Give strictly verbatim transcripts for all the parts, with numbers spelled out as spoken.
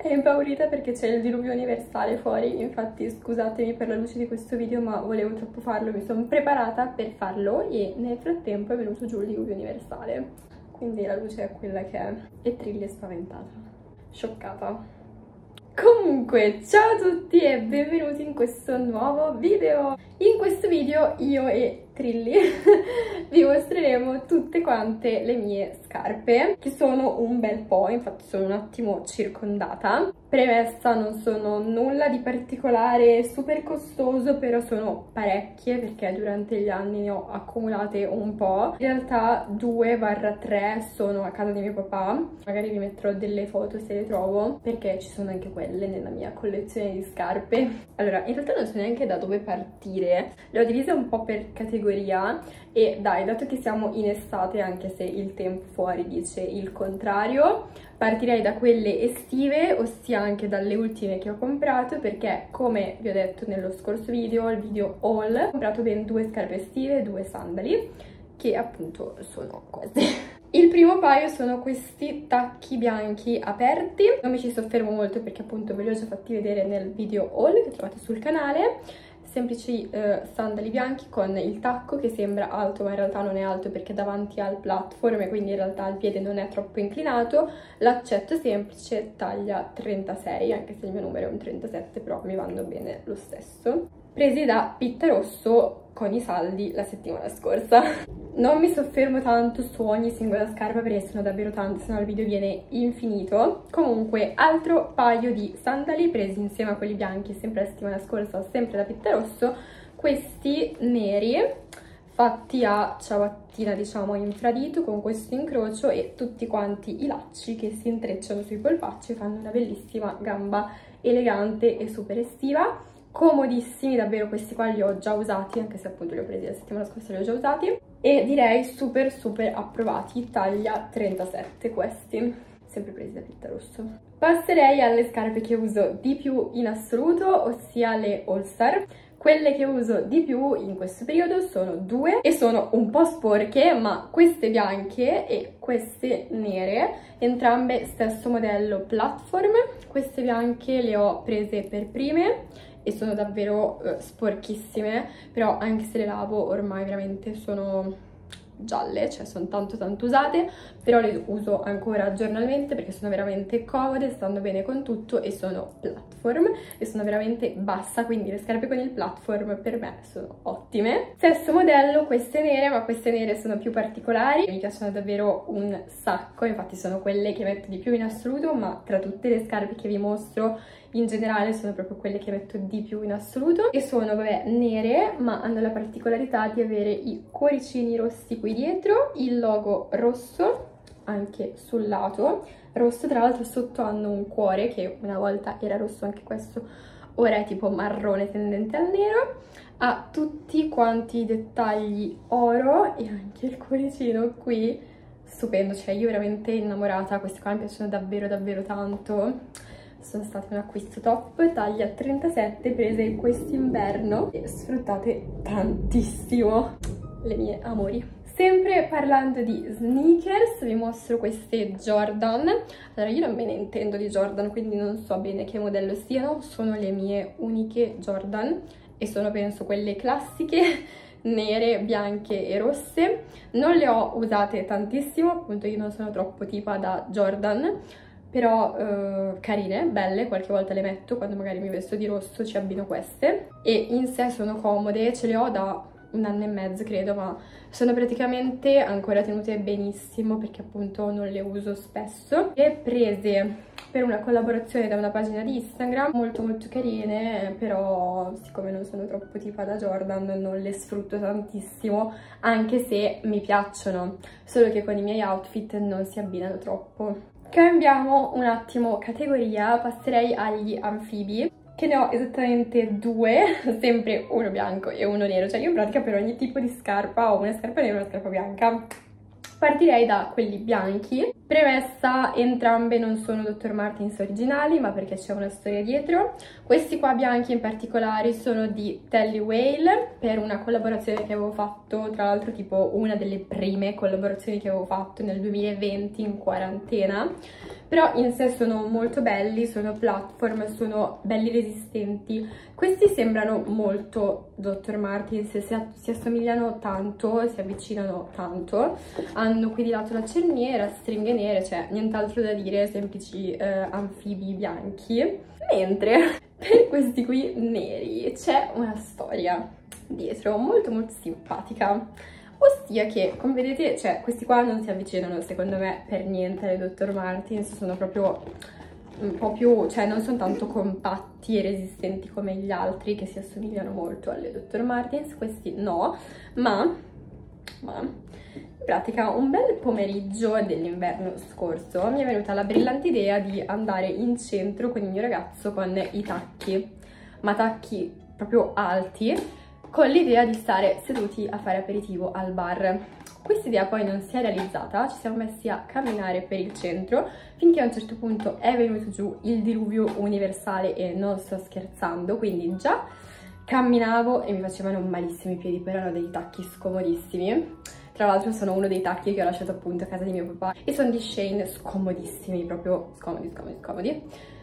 è impaurita perché c'è il diluvio universale fuori, infatti scusatemi per la luce di questo video ma volevo troppo farlo, mi sono preparata per farlo e nel frattempo è venuto giù il diluvio universale, quindi la luce è quella che è e Trilli è spaventata, scioccata. Comunque, ciao a tutti e benvenuti in questo nuovo video. In questo video io e Trilli vi mostreremo tutte quante le mie scarpe, che sono un bel po', infatti sono un attimo circondata. Premessa, non sono nulla di particolare, super costoso, però sono parecchie perché durante gli anni ne ho accumulate un po'. In realtà due tre sono a casa di mio papà, magari vi metterò delle foto se le trovo, perché ci sono anche quelle nella mia collezione di scarpe. Allora, in realtà non so neanche da dove partire, le ho divise un po' per categoria e dai, dato che siamo in estate, anche se il tempo fuori dice il contrario, partirei da quelle estive, ossia anche dalle ultime che ho comprato, perché come vi ho detto nello scorso video, il video haul, ho comprato ben due scarpe estive e due sandali, che appunto sono queste. Il primo paio sono questi tacchi bianchi aperti, non mi ci soffermo molto perché appunto ve li ho già fatti vedere nel video haul che trovate sul canale. Semplici eh, sandali bianchi con il tacco che sembra alto ma in realtà non è alto perché davanti al platform e quindi in realtà il piede non è troppo inclinato. L'accetto semplice, taglia trentasei, anche se il mio numero è un trentasette, però mi vanno bene lo stesso. Presi da Pittarosso con i saldi la settimana scorsa. Non mi soffermo tanto su ogni singola scarpa perché sono davvero tante, sennò il video viene infinito. Comunque, altro paio di sandali presi insieme a quelli bianchi, sempre la settimana scorsa, sempre da Pittarosso. Questi neri, fatti a ciabattina, diciamo, infradito, con questo incrocio e tutti quanti i lacci che si intrecciano sui polpacci e fanno una bellissima gamba elegante e super estiva. Comodissimi, davvero questi qua li ho già usati, anche se appunto li ho presi la settimana scorsa, li ho già usati. E direi super super approvati, taglia trentasette questi, sempre presi da Pittarosso. Passerei alle scarpe che uso di più in assoluto, ossia le All Star. Quelle che uso di più in questo periodo sono due e sono un po' sporche, ma queste bianche e queste nere, entrambe stesso modello platform. Queste bianche le ho prese per prime e sono davvero uh, sporchissime, però anche se le lavo ormai veramente sono gialle, cioè sono tanto tanto usate, però le uso ancora giornalmente perché sono veramente comode, stanno bene con tutto e sono platform e sono veramente bassa, quindi le scarpe con il platform per me sono ottime. Stesso modello, queste nere, ma queste nere sono più particolari, mi piacciono davvero un sacco, infatti sono quelle che metto di più in assoluto, ma tra tutte le scarpe che vi mostro in generale sono proprio quelle che metto di più in assoluto, e sono, vabbè, nere, ma hanno la particolarità di avere i cuoricini rossi qui dietro, il logo rosso anche sul lato, rosso, tra l'altro sotto hanno un cuore che una volta era rosso anche questo, ora è tipo marrone tendente al nero, ha tutti quanti i dettagli oro e anche il cuoricino qui, stupendo, cioè io veramente innamorata, queste qua mi piacciono davvero davvero tanto. Sono state un acquisto top, taglia trentasette, prese quest'inverno e sfruttate tantissimo, le mie amori. Sempre parlando di sneakers, vi mostro queste Jordan. Allora, io non me ne intendo di Jordan, quindi non so bene che modello siano, sono le mie uniche Jordan e sono, penso, quelle classiche, nere, bianche e rosse. Non le ho usate tantissimo, appunto io non sono troppo tipa da Jordan, però eh, carine, belle, qualche volta le metto, quando magari mi vesto di rosso ci abbino queste, e in sé sono comode, ce le ho da un anno e mezzo credo, ma sono praticamente ancora tenute benissimo perché appunto non le uso spesso. Le prese per una collaborazione da una pagina di Instagram, molto molto carine, però siccome non sono troppo tipa da Jordan non le sfrutto tantissimo, anche se mi piacciono, solo che con i miei outfit non si abbinano troppo. Cambiamo un attimo categoria, passerei agli anfibi, che ne ho esattamente due, sempre uno bianco e uno nero, cioè io in pratica per ogni tipo di scarpa ho una scarpa nera e una scarpa bianca. Partirei da quelli bianchi. Premessa, entrambe non sono doctor Martens originali, ma perché c'è una storia dietro. Questi qua bianchi in particolare sono di Telly Whale, per una collaborazione che avevo fatto, tra l'altro tipo una delle prime collaborazioni che avevo fatto nel duemilaventi in quarantena. Però in sé sono molto belli, sono platform, sono belli resistenti. Questi sembrano molto doctor Martens, si, si assomigliano tanto, si avvicinano tanto. Hanno qui di lato la cerniera, stringhe nere, cioè nient'altro da dire, semplici eh, anfibi bianchi. Mentre per questi qui neri c'è una storia dietro molto molto simpatica. Ossia che, come vedete, cioè, questi qua non si avvicinano secondo me per niente alle doctor Martens, sono proprio un po' più, cioè non sono tanto compatti e resistenti come gli altri che si assomigliano molto alle doctor Martens, questi no, ma, ma in pratica un bel pomeriggio dell'inverno scorso mi è venuta la brillante idea di andare in centro con il mio ragazzo con i tacchi, ma tacchi proprio alti, con l'idea di stare seduti a fare aperitivo al bar. Questa idea poi non si è realizzata, ci siamo messi a camminare per il centro finché a un certo punto è venuto giù il diluvio universale e non sto scherzando, quindi già camminavo e mi facevano malissimo i piedi, però erano dei tacchi scomodissimi. Tra l'altro sono uno dei tacchi che ho lasciato appunto a casa di mio papà e sono di Shein, scomodissimi, proprio scomodi, scomodi, scomodi.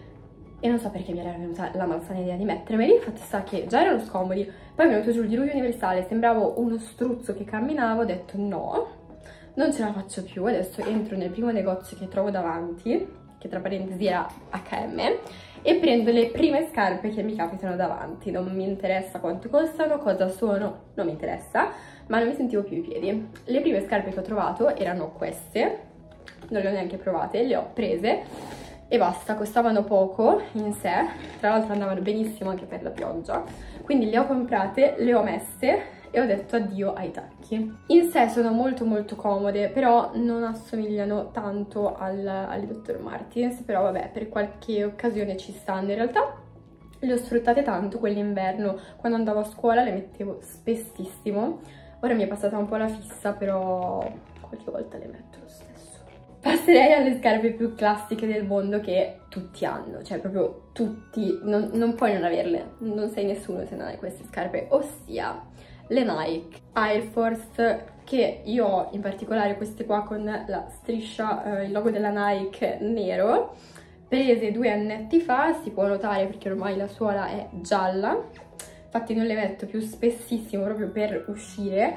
E non so perché mi era venuta la malsana idea di mettermeli, infatti sa che già erano scomodi, poi è venuto giù il diluvio universale, sembravo uno struzzo che camminavo, ho detto no, non ce la faccio più, adesso entro nel primo negozio che trovo davanti, che tra parentesi era acca emme, e prendo le prime scarpe che mi capitano davanti, non mi interessa quanto costano, cosa sono, non mi interessa, ma non mi sentivo più i piedi. Le prime scarpe che ho trovato erano queste, non le ho neanche provate, le ho prese e basta, costavano poco in sé, tra l'altro andavano benissimo anche per la pioggia, quindi le ho comprate, le ho messe e ho detto addio ai tacchi. In sé sono molto molto comode, però non assomigliano tanto al, alle doctor Martens, però vabbè, per qualche occasione ci stanno. In realtà le ho sfruttate tanto quell'inverno, quando andavo a scuola le mettevo spessissimo, ora mi è passata un po' la fissa, però qualche volta le metto lo stesso. Passerei alle scarpe più classiche del mondo che tutti hanno, cioè proprio tutti, non, non puoi non averle, non sei nessuno se non hai queste scarpe, ossia le Nike Air Force, che io ho in particolare queste qua con la striscia, eh, il logo della Nike nero, prese due annetti fa, si può notare perché ormai la suola è gialla, infatti non le metto più spessissimo proprio per uscire,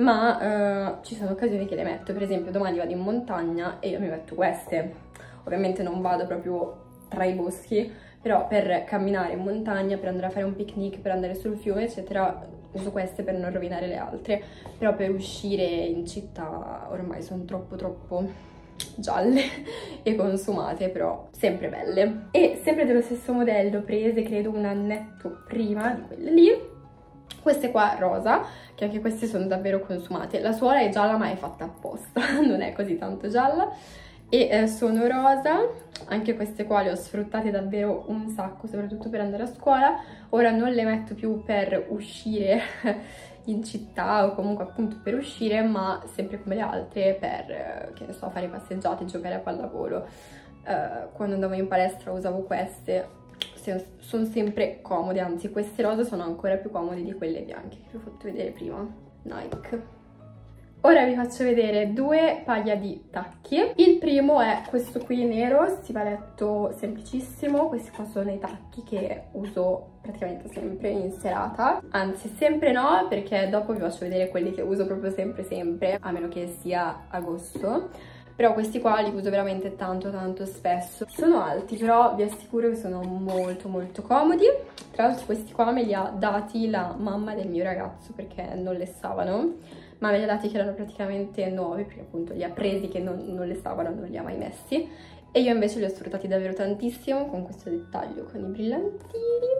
ma uh, ci sono occasioni che le metto, per esempio domani vado in montagna e io mi metto queste, ovviamente non vado proprio tra i boschi, però per camminare in montagna, per andare a fare un picnic, per andare sul fiume eccetera, uso queste per non rovinare le altre, però per uscire in città ormai sono troppo troppo gialle e consumate, però sempre belle. E sempre dello stesso modello, prese credo un annetto prima di quelle lì, queste qua rosa, che anche queste sono davvero consumate. La suola è gialla ma è fatta apposta, non è così tanto gialla, e eh, sono rosa. Anche queste qua le ho sfruttate davvero un sacco, soprattutto per andare a scuola. Ora non le metto più per uscire in città o comunque appunto per uscire, ma sempre come le altre per, eh, che ne so, fare passeggiate, giocare a pallavolo. Eh, quando andavo in palestra usavo queste, sono sempre comode, anzi queste rosa sono ancora più comode di quelle bianche che vi ho fatto vedere prima, Nike. Ora vi faccio vedere due paia di tacchi. Il primo è questo qui nero, stivaletto semplicissimo. Questi qua sono i tacchi che uso praticamente sempre in serata, anzi sempre no, perché dopo vi faccio vedere quelli che uso proprio sempre sempre, a meno che sia agosto. Però questi qua li uso veramente tanto tanto spesso. Sono alti, però vi assicuro che sono molto molto comodi. Tra l'altro questi qua me li ha dati la mamma del mio ragazzo perché non le stavano, ma me li ha dati che erano praticamente nuovi, perché appunto li ha presi che non, non le stavano, non li ha mai messi. E io invece li ho sfruttati davvero tantissimo, con questo dettaglio, con i brillantini.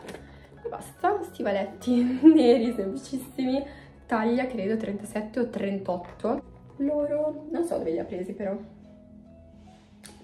E basta, stivaletti neri semplicissimi, taglia credo trentasette o trentotto. Loro, non so dove li ha presi però,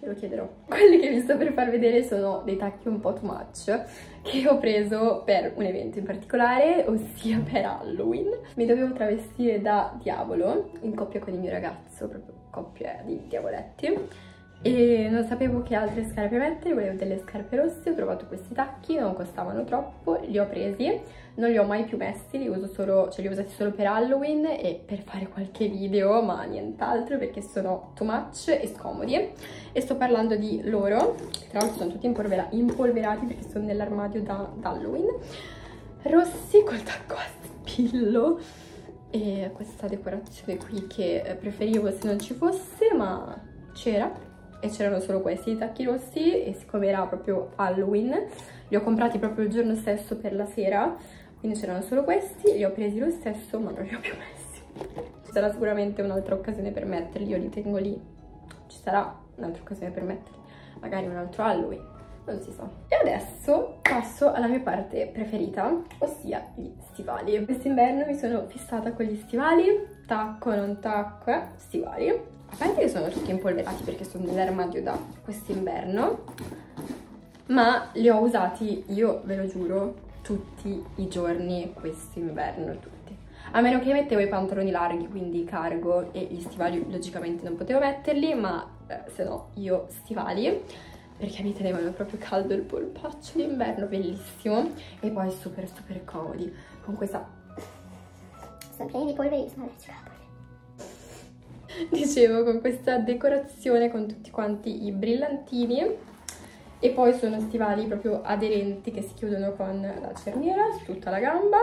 lo chiederò. Quelli che vi sto per far vedere sono dei tacchi un po' too much che ho preso per un evento in particolare, ossia per Halloween. Mi dovevo travestire da diavolo in coppia con il mio ragazzo, proprio coppia di diavoletti, e non sapevo che altre scarpe mettere, volevo delle scarpe rosse, ho trovato questi tacchi, non costavano troppo, li ho presi, non li ho mai più messi, li uso solo, cioè li ho usati solo per Halloween e per fare qualche video, ma nient'altro, perché sono too much e scomodi. E sto parlando di loro, che tra l'altro sono tutti impolvera impolverati perché sono nell'armadio da, da Halloween, rossi col tacco a spillo, e questa decorazione qui che preferivo se non ci fosse, ma c'era. E c'erano solo questi tacchi rossi, e siccome era proprio Halloween li ho comprati proprio il giorno stesso per la sera, quindi c'erano solo questi, li ho presi lo stesso ma non li ho più messi. Ci sarà sicuramente un'altra occasione per metterli, io li tengo lì, ci sarà un'altra occasione per metterli, magari un altro Halloween, non si sa. E adesso passo alla mia parte preferita, ossia gli stivali. Quest'inverno mi sono fissata con gli stivali, tacco, non tacco, eh, stivali. A parte che sono tutti impolverati perché sono nell'armadio da quest'inverno, ma li ho usati, io ve lo giuro, tutti i giorni quest'inverno, tutti. A meno che mettevo i pantaloni larghi, quindi cargo, e gli stivali logicamente non potevo metterli, ma eh, se no io stivali, perché mi tenevano proprio caldo il polpaccio d'inverno, bellissimo. E poi super super comodi, con questa... sono pieni di polvere, sono allergica alla polvere. Dicevo, con questa decorazione con tutti quanti i brillantini, e poi sono stivali proprio aderenti che si chiudono con la cerniera su tutta la gamba.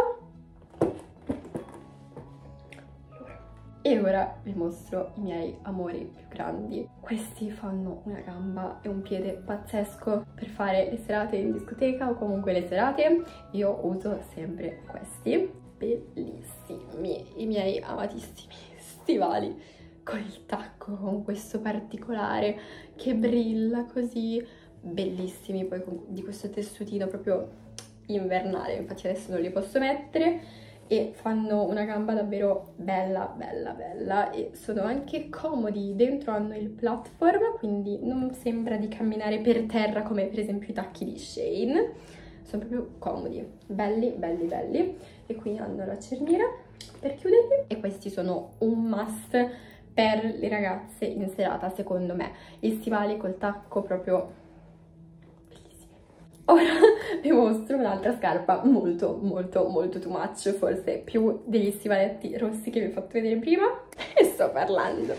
E ora vi mostro i miei amori più grandi. Questi fanno una gamba e un piede pazzesco per fare le serate in discoteca o comunque le serate. Io uso sempre questi, bellissimi, i miei amatissimi stivali con il tacco, con questo particolare che brilla così, bellissimi, poi con, di questo tessutino proprio invernale, infatti adesso non li posso mettere, e fanno una gamba davvero bella bella bella, e sono anche comodi. Dentro hanno il platform, quindi non sembra di camminare per terra come per esempio i tacchi di Shein, sono proprio comodi, belli belli belli. E qui hanno la cerniera per chiuderli, e questi sono un must per le ragazze in serata, secondo me. Gli stivali col tacco proprio bellissimi. Ora vi mostro un'altra scarpa molto molto molto too much, forse più degli stivaletti rossi che vi ho fatto vedere prima, e sto parlando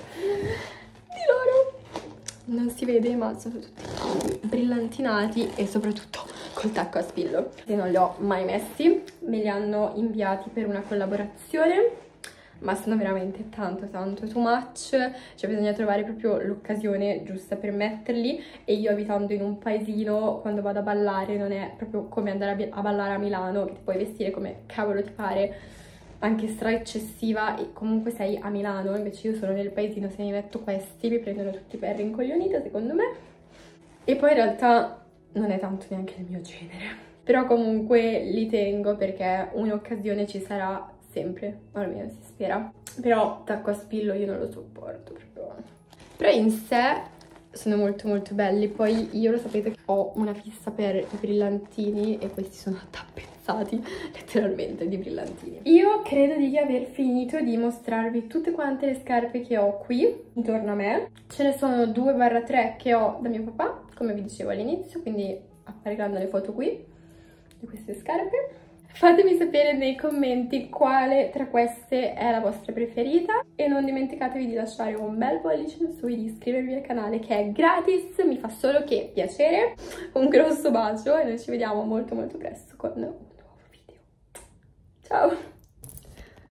di loro. Non si vede, ma sono tutti brillantinati e soprattutto col tacco a spillo. Se non li ho mai messi, me li hanno inviati per una collaborazione, ma sono veramente tanto tanto too much, cioè bisogna trovare proprio l'occasione giusta per metterli, e io abitando in un paesino, quando vado a ballare non è proprio come andare a ballare a Milano, che ti puoi vestire come cavolo ti pare, anche stra eccessiva, e comunque sei a Milano. Invece io sono nel paesino, se mi metto questi mi prendono tutti per rincoglionita secondo me, e poi in realtà non è tanto neanche il mio genere, però comunque li tengo perché un'occasione ci sarà sempre, o almeno si spera. Però tacco a spillo io non lo sopporto proprio. Però in sé sono molto molto belli. Poi io lo sapete che ho una fissa per i brillantini, e questi sono tappezzati letteralmente di brillantini. Io credo di aver finito di mostrarvi tutte quante le scarpe che ho qui intorno a me. Ce ne sono due barra tre che ho da mio papà, come vi dicevo all'inizio, quindi appariranno le foto qui di queste scarpe. Fatemi sapere nei commenti quale tra queste è la vostra preferita, e non dimenticatevi di lasciare un bel pollice in su e di iscrivervi al canale, che è gratis, mi fa solo che piacere. Un grosso bacio e noi ci vediamo molto molto presto con un nuovo video. Ciao!